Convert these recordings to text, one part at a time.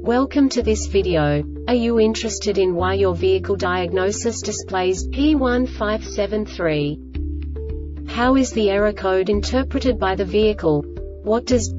Welcome to this video. Are you interested in why your vehicle diagnosis displays P1573? How is the error code interpreted by the vehicle? What does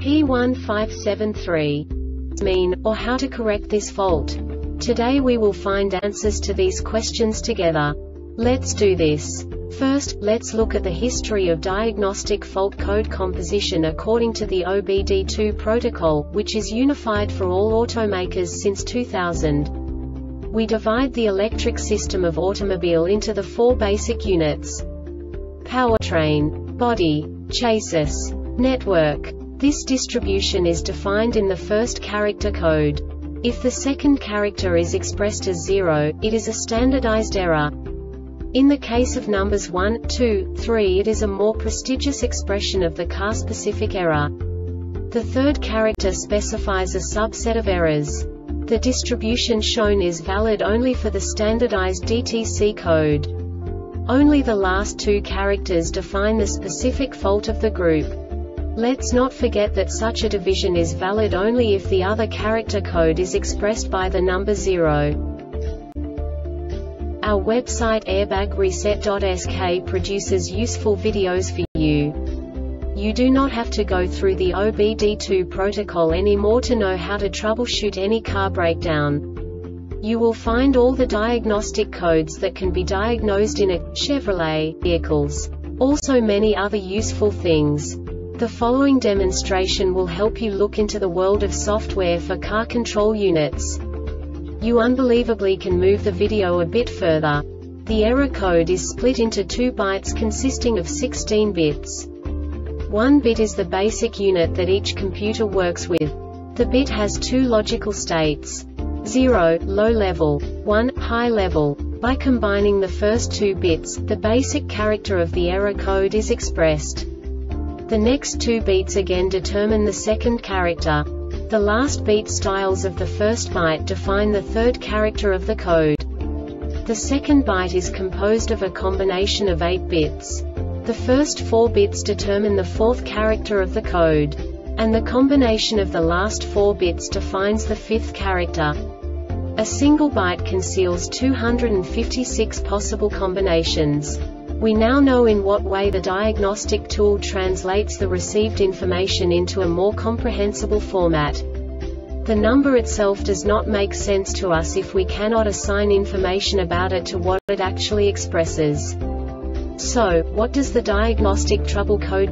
P1573 mean, or how to correct this fault? Today we will find answers to these questions together. Let's do this. First, let's look at the history of diagnostic fault code composition according to the OBD2 protocol, which is unified for all automakers since 2000. We divide the electric system of automobile into the four basic units: powertrain, body, chassis, network. This distribution is defined in the first character code. If the second character is expressed as 0, it is a standardized error. In the case of numbers 1, 2, 3, it is a more prestigious expression of the car-specific error. The third character specifies a subset of errors. The distribution shown is valid only for the standardized DTC code. Only the last two characters define the specific fault of the group. Let's not forget that such a division is valid only if the other character code is expressed by the number 0. Our website airbagreset.sk produces useful videos for you. You do not have to go through the OBD2 protocol anymore to know how to troubleshoot any car breakdown. You will find all the diagnostic codes that can be diagnosed in a Chevrolet vehicles. Also many other useful things. The following demonstration will help you look into the world of software for car control units. You unbelievably can move the video a bit further. The error code is split into 2 bytes consisting of 16 bits. 1 bit is the basic unit that each computer works with. The bit has 2 logical states: 0, low level, 1, high level. By combining the first 2 bits, the basic character of the error code is expressed. The next 2 beats again determine the second character. The last beat styles of the first byte define the third character of the code. The second byte is composed of a combination of 8 bits. The first 4 bits determine the fourth character of the code. And the combination of the last 4 bits defines the fifth character. A single byte conceals 256 possible combinations. We now know in what way the diagnostic tool translates the received information into a more comprehensible format. The number itself does not make sense to us if we cannot assign information about it to what it actually expresses. So, what does the diagnostic trouble code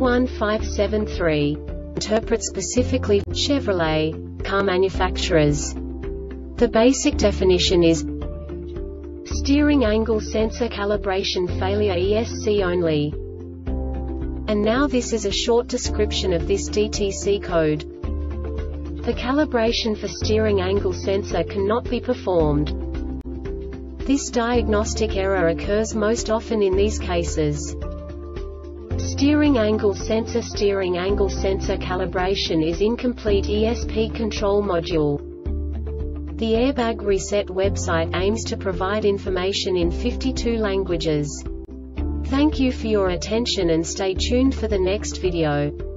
P1573 interpret specifically for Chevrolet car manufacturers? The basic definition is steering angle sensor calibration failure ESC only. And now this is a short description of this DTC code. The calibration for steering angle sensor cannot be performed. This diagnostic error occurs most often in these cases: steering angle sensor calibration is incomplete ESP control module. The Airbag Reset website aims to provide information in 52 languages. Thank you for your attention and stay tuned for the next video.